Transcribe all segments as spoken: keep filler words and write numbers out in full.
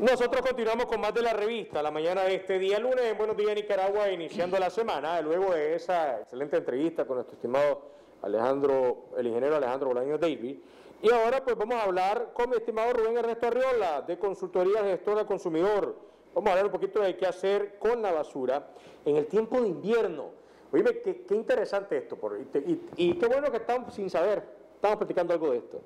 Nosotros continuamos con más de la revista, la mañana de este día lunes, en Buenos Días Nicaragua, iniciando la semana, luego de esa excelente entrevista con nuestro estimado Alejandro, el ingeniero Alejandro Bolaños Davis. Y ahora pues vamos a hablar con mi estimado Rubén Ernesto Arriola, de Consultoría Gestora del Consumidor. Vamos a hablar un poquito de qué hacer con la basura en el tiempo de invierno. Oíme, qué, qué interesante esto, por, y, y, y qué bueno que estamos sin saber, estamos platicando algo de esto.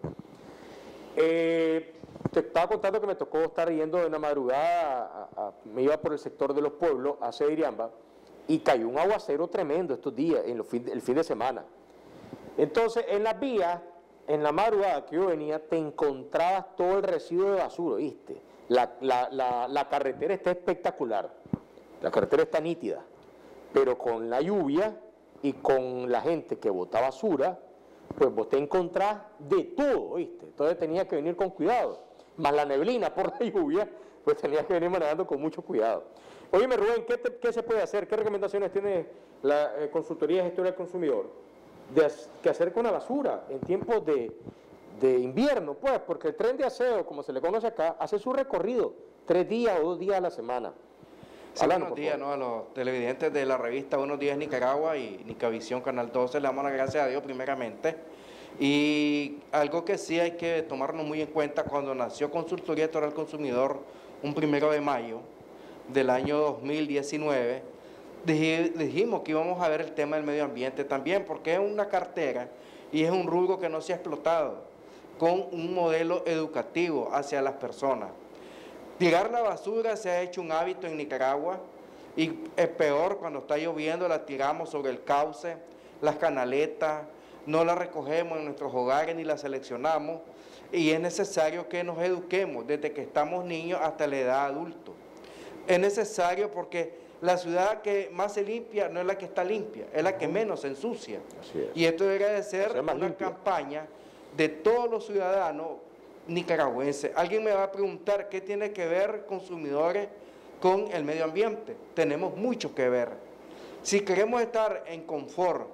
Eh, te estaba contando que me tocó estar yendo de una madrugada, a, a, me iba por el sector de los pueblos, hacia Iriamba, y cayó un aguacero tremendo estos días, en los fin, el fin de semana. Entonces, en las vías, en la madrugada que yo venía, te encontrabas todo el residuo de basura, ¿viste? La, la, la, la carretera está espectacular, la carretera está nítida, pero con la lluvia y con la gente que bota basura, pues vos te encontrás de todo, ¿viste? Entonces tenías que venir con cuidado, más la neblina por la lluvia, pues tenías que venir manejando con mucho cuidado. Óyeme, Rubén, ¿qué, te, qué se puede hacer? ¿Qué recomendaciones tiene la eh, Consultoría de Gestión del Consumidor? De, ¿Qué hacer con la basura en tiempos de, de invierno? Pues, porque el tren de aseo, como se le conoce acá, hace su recorrido tres días o dos días a la semana. Sí, Hablando, buenos días, ¿no? A los televidentes de la revista Buenos Días Nicaragua y Nicavisión Canal doce, le damos las gracias a Dios primeramente. Y algo que sí hay que tomarnos muy en cuenta, cuando nació Consultoría Gestora del Consumidor, un primero de mayo del año dos mil diecinueve, dijimos que íbamos a ver el tema del medio ambiente también, porque es una cartera y es un rubro que no se ha explotado con un modelo educativo hacia las personas. Tirar la basura se ha hecho un hábito en Nicaragua y es peor cuando está lloviendo, la tiramos sobre el cauce, las canaletas, no la recogemos en nuestros hogares ni la seleccionamos, y es necesario que nos eduquemos desde que estamos niños hasta la edad adulta. Es necesario porque la ciudad que más se limpia no es la que está limpia, es la que menos se ensucia. Así es. Y esto debería de ser una limpia. campaña de todos los ciudadanos nicaragüenses. Alguien me va a preguntar qué tiene que ver consumidores con el medio ambiente. Tenemos mucho que ver. Si queremos estar en confort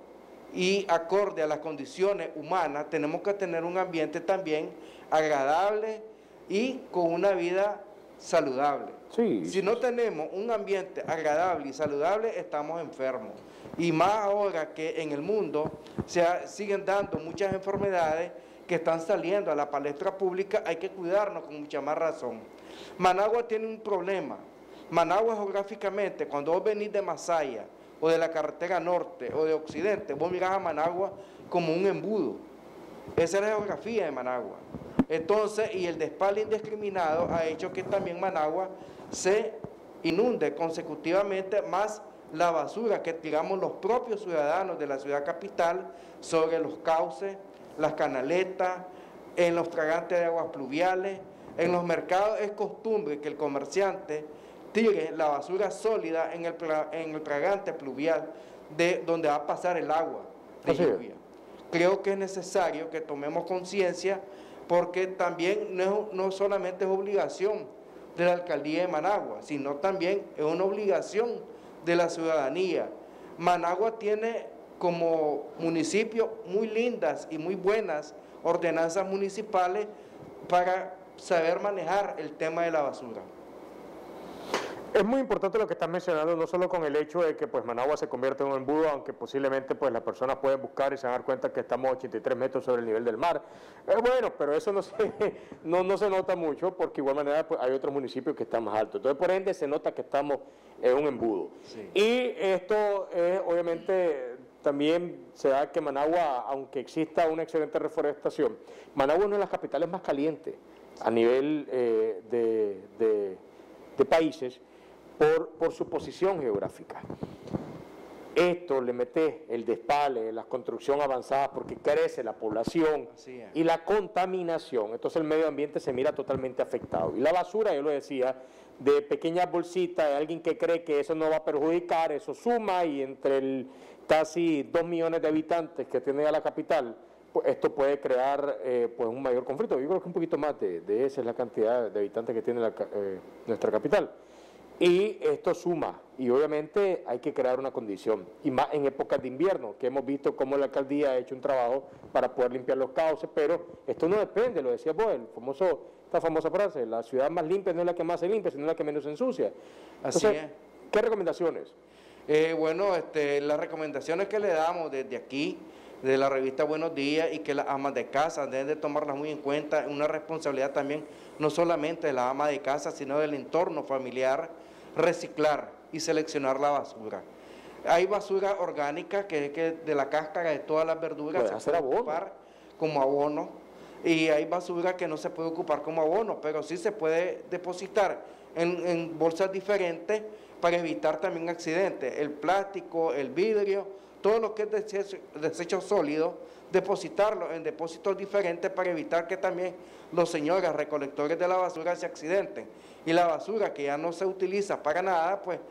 y acorde a las condiciones humanas, tenemos que tener un ambiente también agradable y con una vida saludable. Sí. Si no tenemos un ambiente agradable y saludable, estamos enfermos. Y más ahora que en el mundo se siguen dando muchas enfermedades que están saliendo a la palestra pública, hay que cuidarnos con mucha más razón. Managua tiene un problema. Managua geográficamente, cuando vos venís de Masaya o de la carretera norte o de occidente, vos mirás a Managua como un embudo. Esa es la geografía de Managua. Entonces, y el despale indiscriminado ha hecho que también Managua se inunde consecutivamente, más la basura que tiramos los propios ciudadanos de la ciudad capital sobre los cauces, las canaletas, en los tragantes de aguas pluviales. En los mercados es costumbre que el comerciante tire la basura sólida en el, en el tragante pluvial de donde va a pasar el agua de lluvia. Creo que es necesario que tomemos conciencia, porque también no, es, no solamente es obligación de la alcaldía de Managua, sino también es una obligación de la ciudadanía. Managua tiene como municipio muy lindas y muy buenas ordenanzas municipales para saber manejar el tema de la basura. Es muy importante lo que estás mencionando, no solo con el hecho de que pues Managua se convierte en un embudo, aunque posiblemente pues las personas pueden buscar y se van a dar cuenta que estamos a ochenta y tres metros sobre el nivel del mar. Eh, bueno, pero eso no se, no, no se nota mucho, porque igual manera pues, hay otros municipios que están más altos. Entonces, por ende, se nota que estamos en un embudo. Sí. Y esto es, obviamente, también se da que Managua, aunque exista una excelente reforestación, Managua es una de las capitales más calientes a nivel eh, de, de, de países, Por, por su posición geográfica. Esto le mete el despale, la construcción avanzada, porque crece la población y la contaminación. Entonces el medio ambiente se mira totalmente afectado. Y la basura, yo lo decía, de pequeñas bolsitas, de alguien que cree que eso no va a perjudicar, eso suma, y entre el casi dos millones de habitantes que tiene ya la capital, pues esto puede crear eh, pues un mayor conflicto. Yo creo que un poquito más de, de esa es la cantidad de habitantes que tiene la, eh, nuestra capital. Y esto suma, y obviamente hay que crear una condición, y más en épocas de invierno, que hemos visto cómo la alcaldía ha hecho un trabajo para poder limpiar los cauces, pero esto no depende, lo decía vos, el famoso esta famosa frase, la ciudad más limpia no es la que más se limpia, sino la que menos se ensucia. Así Entonces, es. ¿qué recomendaciones? Eh, bueno, este, las recomendaciones que le damos desde aquí, de la revista Buenos Días, y que las amas de casa deben de tomarlas muy en cuenta, una responsabilidad también, no solamente de la ama de casa, sino del entorno familiar, reciclar y seleccionar la basura. Hay basura orgánica, que es que de la cáscara de todas las verduras Puede se hacer puede abono. ocupar como abono, y hay basura que no se puede ocupar como abono, pero sí se puede depositar en, en bolsas diferentes para evitar también accidentes. El plástico, el vidrio, todo lo que es desecho, desecho sólido, depositarlo en depósitos diferentes para evitar que también los señores recolectores de la basura se accidenten. Y la basura que ya no se utiliza para nada, pues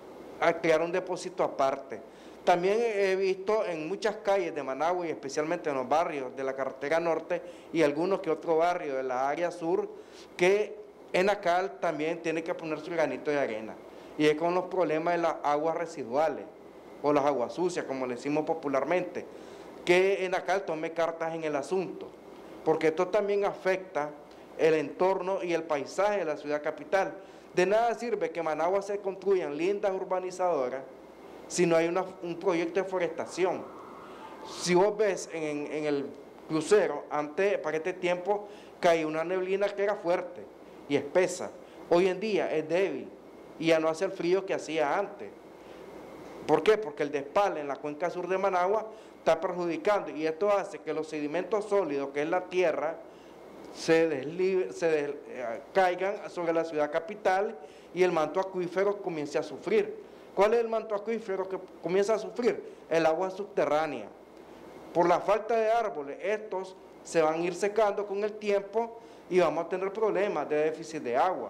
a crear un depósito aparte. También he visto en muchas calles de Managua, y especialmente en los barrios de la carretera norte y algunos que otro barrio de la área sur, que Enacal también tiene que poner su granito de arena. Y es con los problemas de las aguas residuales, o las aguas sucias, como le decimos popularmente, que Enacal tome cartas en el asunto, porque esto también afecta el entorno y el paisaje de la ciudad capital. De nada sirve que en Managua se construyan lindas urbanizadoras si no hay una, un proyecto de forestación. Si vos ves en, en el crucero, antes, para este tiempo, caía una neblina que era fuerte y espesa. Hoy en día es débil y ya no hace el frío que hacía antes. ¿Por qué? Porque el despale en la cuenca sur de Managua está perjudicando, y esto hace que los sedimentos sólidos, que es la tierra, se, deslibe, se des, eh, caigan sobre la ciudad capital, y el manto acuífero comience a sufrir. ¿Cuál es el manto acuífero que comienza a sufrir? El agua subterránea. Por la falta de árboles, estos se van a ir secando con el tiempo y vamos a tener problemas de déficit de agua.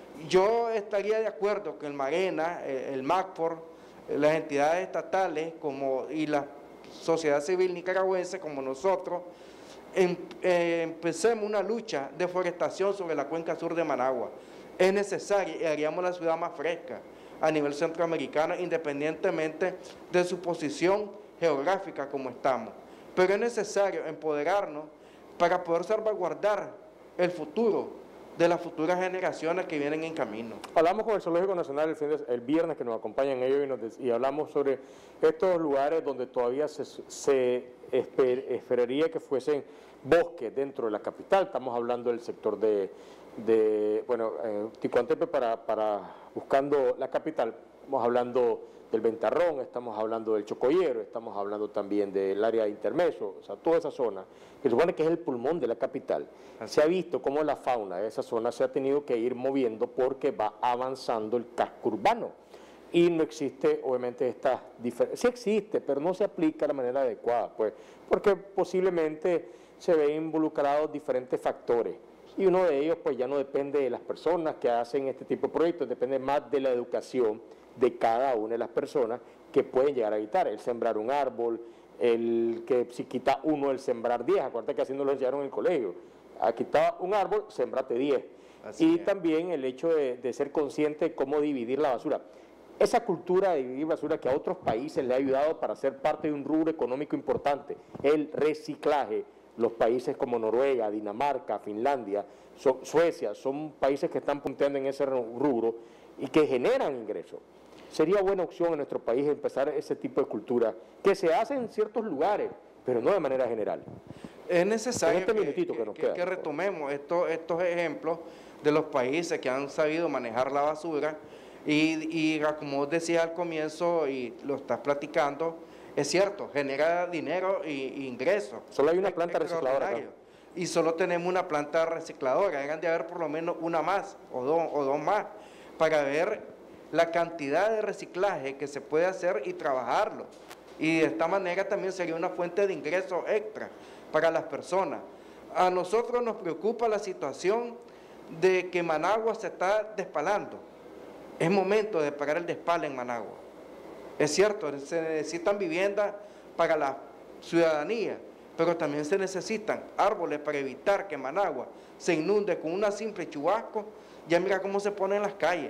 Yo estaría de acuerdo que el Marena, el MACFOR, las entidades estatales como, y la sociedad civil nicaragüense como nosotros, em, eh, empecemos una lucha de forestación sobre la cuenca sur de Managua. Es necesario y haríamos la ciudad más fresca a nivel centroamericano, independientemente de su posición geográfica como estamos. Pero es necesario empoderarnos para poder salvaguardar el futuro de las futuras generaciones que vienen en camino. Hablamos con el Zoológico Nacional el, fin de, el viernes, que nos acompañan ellos, y, nos, y hablamos sobre estos lugares donde todavía se, se esper, esperaría que fuesen bosques dentro de la capital. Estamos hablando del sector de, de bueno, eh, Ticuantepe para, para buscando la capital. Estamos hablando del Ventarrón, estamos hablando del Chocoyero, estamos hablando también del área de Intermeso, o sea, toda esa zona, que supone que es el pulmón de la capital. Se ha visto cómo la fauna de esa zona se ha tenido que ir moviendo porque va avanzando el casco urbano. Y no existe, obviamente, esta diferencia. Sí existe, pero no se aplica de la manera adecuada, pues, porque posiblemente se ven involucrados diferentes factores. Y uno de ellos, pues, ya no depende de las personas que hacen este tipo de proyectos, depende más de la educación de cada una de las personas que pueden llegar a evitar. El sembrar un árbol, el que si quita uno, el sembrar diez. Acuérdate que así nos lo enseñaron en el colegio. A quitar un árbol, sembrate diez. Así y es. También el hecho de, de ser consciente de cómo dividir la basura. Esa cultura de dividir basura que a otros países le ha ayudado para ser parte de un rubro económico importante, el reciclaje. Los países como Noruega, Dinamarca, Finlandia, so, Suecia, son países que están punteando en ese rubro y que generan ingresos. Sería buena opción en nuestro país empezar ese tipo de cultura, que se hace en ciertos lugares, pero no de manera general. Es necesario este que, minutito que, que, nos que, queda, que retomemos estos, estos ejemplos de los países que han sabido manejar la basura, y, y como vos decías al comienzo y lo estás platicando, es cierto, genera dinero y ingresos. Solo hay una planta recicladora acá. Y solo tenemos una planta recicladora, hagan de haber por lo menos una más o dos, o dos más, para ver la cantidad de reciclaje que se puede hacer y trabajarlo. Y de esta manera también sería una fuente de ingresos extra para las personas. A nosotros nos preocupa la situación de que Managua se está despalando. Es momento de parar el despale en Managua. Es cierto, se necesitan viviendas para la ciudadanía, pero también se necesitan árboles para evitar que Managua se inunde con una simple chubasco. Ya mira cómo se ponen las calles.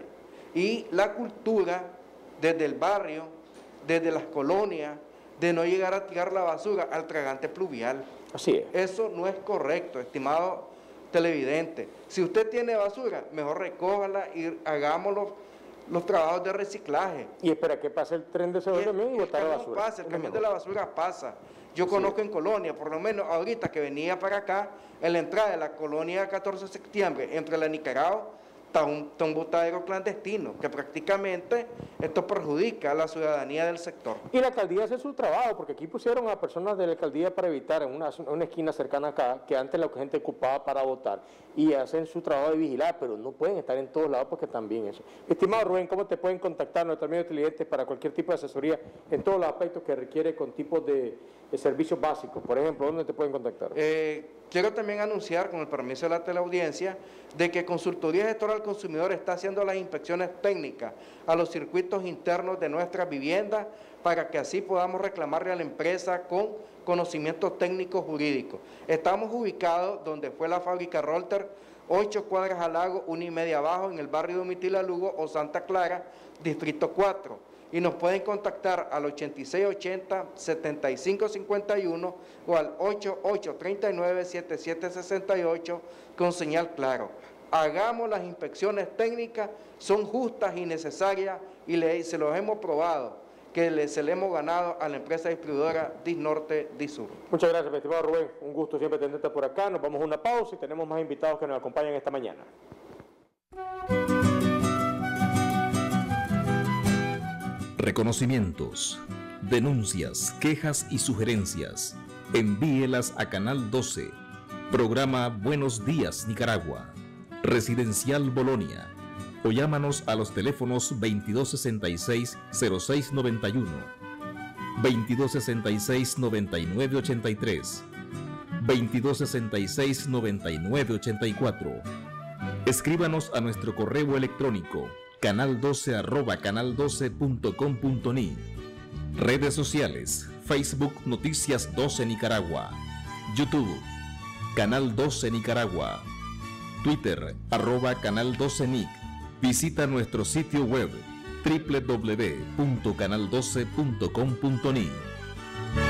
Y la cultura desde el barrio, desde las colonias, de no llegar a tirar la basura al tragante pluvial. Así es. Eso no es correcto, estimado televidente. Si usted tiene basura, mejor recójala y hagamos los, los trabajos de reciclaje. Y espera que pase el tren de ese también y botar la basura. Pasa, el camión de la basura pasa. Yo conozco en Colonia, por lo menos ahorita que venía para acá, en la entrada de la colonia catorce de septiembre, entre la Nicaragua, está un, está un botadero clandestino, que prácticamente esto perjudica a la ciudadanía del sector. Y la alcaldía hace su trabajo, porque aquí pusieron a personas de la alcaldía para evitar en una, una esquina cercana acá, que antes la gente ocupaba para votar, y hacen su trabajo de vigilar, pero no pueden estar en todos lados porque también eso. Estimado Rubén, ¿cómo te pueden contactar nuestros medios televidentes para cualquier tipo de asesoría en todos los aspectos que requiere con tipos de, de servicios básicos? Por ejemplo, ¿dónde te pueden contactar? Eh, quiero también anunciar, con el permiso de la teleaudiencia, de que Consultoría Gestora al Consumidor está haciendo las inspecciones técnicas a los circuitos internos de nuestras viviendas para que así podamos reclamarle a la empresa con conocimientos técnicos jurídicos. Estamos ubicados donde fue la fábrica Rolter, ocho cuadras al lago, una y media abajo, en el barrio de Domitila Lugo o Santa Clara, Distrito cuatro. Y nos pueden contactar al ochenta y seis ochenta, setenta y cinco cincuenta y uno o al ochenta y ocho treinta y nueve, setenta y siete sesenta y ocho con señal claro. Hagamos las inspecciones técnicas, son justas y necesarias y le, se los hemos probado, que le, se le hemos ganado a la empresa distribuidora Disnorte Disur. Muchas gracias, mi estimado Rubén. Un gusto siempre tenerte por acá. Nos vamos a una pausa y tenemos más invitados que nos acompañan esta mañana. Reconocimientos, denuncias, quejas y sugerencias. Envíelas a Canal doce. Programa Buenos Días, Nicaragua. Residencial Bolonia. O llámanos a los teléfonos veintidós sesenta y seis, cero seis noventa y uno, veintidós sesenta y seis, noventa y nueve ochenta y tres, veintidós sesenta y seis, noventa y nueve ochenta y cuatro. Escríbanos a nuestro correo electrónico canal doce arroba canal doce punto com punto ni. Redes sociales: Facebook Noticias doce Nicaragua, YouTube Canal doce Nicaragua, Twitter arroba Canal doce Nic. Visita nuestro sitio web doble u doble u doble u punto canal doce punto com punto ni.